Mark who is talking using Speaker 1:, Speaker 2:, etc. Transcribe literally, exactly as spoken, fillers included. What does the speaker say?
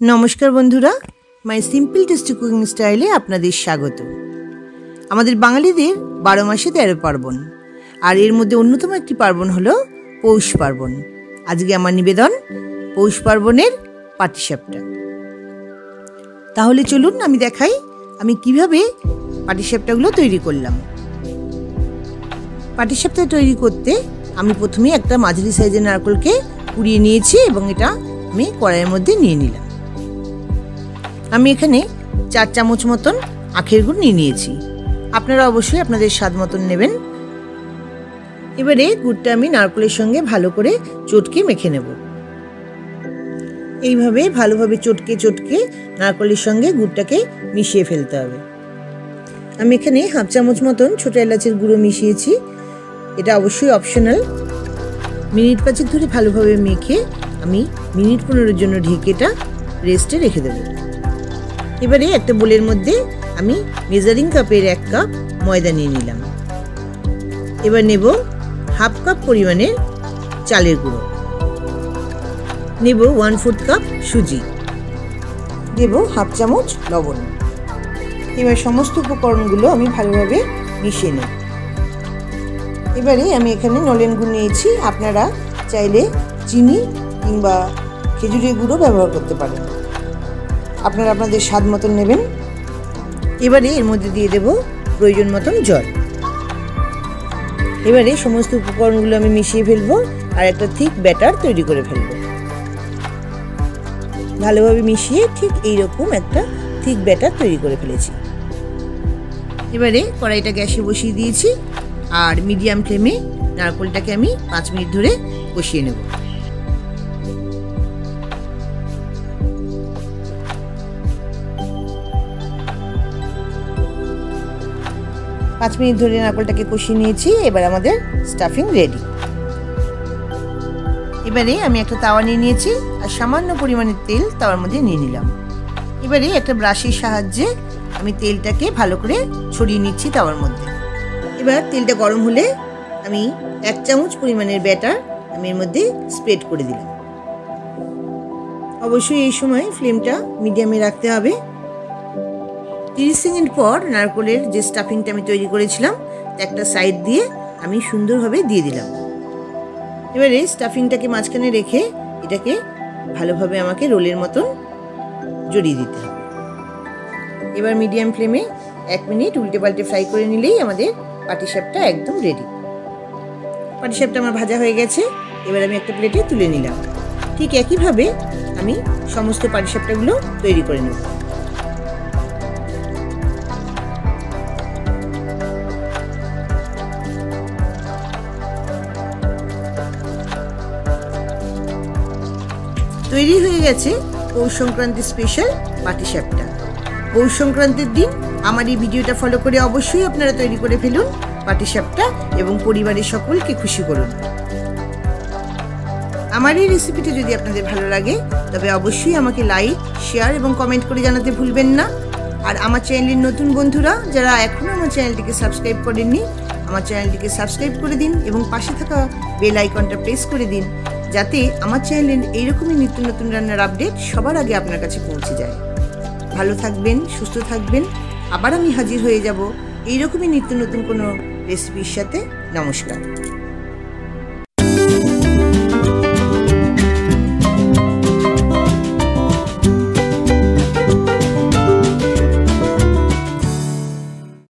Speaker 1: নমস্কার বন্ধুরা, মাই simple tasty cooking স্টাইলে আপনাদের স্বাগত। আমাদের বাঙালিদের বারো মাসে তেরো পার্বণ, আর এর মধ্যে অন্যতম একটি পার্বণ হলো পৌষ পার্বণ। আজকে আমার নিবেদন পৌষ পার্বণের পাটিসাপটা। তাহলে চলুন আমি দেখাই আমি কিভাবে পাটিসাপটাগুলো তৈরি করলাম। পাটিসাপটা তৈরি করতে আমি প্রথমে একটা মাঝারি সাইজের নারকেলকে কুড়িয়ে নিয়েছি এবং এটা আমি কড়াইয়ের মধ্যে নিয়ে নিলাম। আমি এখানে চার চামচ মতন আখের গুড় নিয়ে নিয়েছি। আপনারা অবশ্যই আপনাদের স্বাদ মতন নেবেন। এবারে গুড়টা আমি নারকেলের সঙ্গে ভালো করে চটকে মেখে নেব। এইভাবে ভালোভাবে চটকে চটকে নারকেলের সঙ্গে গুড়টাকে মিশিয়ে ফেলতে হবে। আমি এখানে হাফ চামচ মতন ছোট এলাচের গুঁড়ো মিশিয়েছি। এটা অবশ্যই অপশনাল। মিনিট পাঁচেক ধরে ভালোভাবে মেখে আমি মিনিট পনেরোর জন্য ঢেকেটা রেস্টে রেখে দেব। এবারে একটা বোলের মধ্যে আমি মেজারিং কাপের এক কাপ ময়দা নিয়ে নিলাম। এবার নেব হাফ কাপ পরিমাণের চালের গুঁড়ো, নেব ওয়ান ফোর্থ কাপ সুজি, দেব হাফ চামচ লবণ। এবার সমস্ত উপকরণগুলো আমি ভালোভাবে মিশিয়ে নেব। এবারে আমি এখানে নলেন গুড় নিয়েছি। আপনারা চাইলে চিনি কিংবা খেজুরের গুঁড়ো ব্যবহার করতে পারেন, আপনারা আপনাদের স্বাদ মতন নেবেন। এবারে এর মধ্যে দিয়ে দেব প্রয়োজন মতন জল। এবারে সমস্ত উপকরণগুলো আমি মিশিয়ে ফেলবো আর একটা থিক ব্যাটার তৈরি করে ফেলবো। ভালোভাবে মিশিয়ে ঠিক এইরকম একটা থিক ব্যাটার তৈরি করে ফেলেছি। এবারে কড়াইটা গ্যাসে বসিয়ে দিয়েছি আর মিডিয়াম ফ্লেমে নারকেলটাকে আমি পাঁচ মিনিট ধরে কষিয়ে নেব। পাঁচ মিনিট ধরে নারকেলটাকে কষিয়ে নিয়েছি। এবার আমাদের স্টাফিং রেডি। এবারে আমি একটা তাওয়া নিয়ে নিয়েছি আর সামান্য পরিমাণের তেল তাওয়ার মধ্যে নিয়ে নিলাম। এবারে একটা ব্রাশের সাহায্যে আমি তেলটাকে ভালো করে ছড়িয়ে নিচ্ছি তাওয়ার মধ্যে। এবার তেলটা গরম হলে আমি এক চামচ পরিমাণের ব্যাটার আমি এর মধ্যে স্প্রেড করে দিলাম। অবশ্যই এই সময় ফ্লেমটা মিডিয়ামে রাখতে হবে। তিরিশ সেকেন্ড পর নারকেলের যে স্টাফিংটা আমি তৈরি করেছিলাম একটা সাইড দিয়ে আমি সুন্দরভাবে দিয়ে দিলাম। এবারে স্টাফিংটাকে মাঝখানে রেখে এটাকে ভালোভাবে আমাকে রোলের মতন জড়িয়ে দিতে হবে। এবার মিডিয়াম ফ্লেমে এক মিনিট উল্টে পাল্টে ফ্রাই করে নিলেই আমাদের পাটিসাপটা একদম রেডি। পাটিসাপটা আমার ভাজা হয়ে গেছে। এবার আমি একটা প্লেটে তুলে নিলাম। ঠিক একইভাবে আমি সমস্ত পাটিসাপটাগুলো তৈরি করে নেব। তৈরি হয়ে গেছে পৌষ সংক্রান্তি স্পেশাল পাটিসাপটা। পৌষ সংক্রান্তির দিন আমার এই ভিডিওটা ফলো করে অবশ্যই আপনারা তৈরি করে ফেলুন পাটিসাপটা এবং পরিবারের সকলকে খুশি করুন। আমার এই রেসিপিটা যদি আপনাদের ভালো লাগে তবে অবশ্যই আমাকে লাইক, শেয়ার এবং কমেন্ট করে জানাতে ভুলবেন না। আর আমার চ্যানেলের নতুন বন্ধুরা যারা এখনও আমার চ্যানেলটিকে সাবস্ক্রাইব করেননি, আমার চ্যানেলটিকে সাবস্ক্রাইব করে দিন এবং পাশে থাকা বেল আইকনটা প্রেস করে দিন, যাতে আমার চ্যানেলের এইরকমই নিত্য নতুন রান্নার আপডেট সবার আগে আপনার কাছে পৌঁছে যায়। ভালো থাকবেন, সুস্থ থাকবেন। আবার আমি হাজির হয়ে যাব এইরকমই নিত্য নতুন কোনো রেসিপির সাথে। নমস্কার।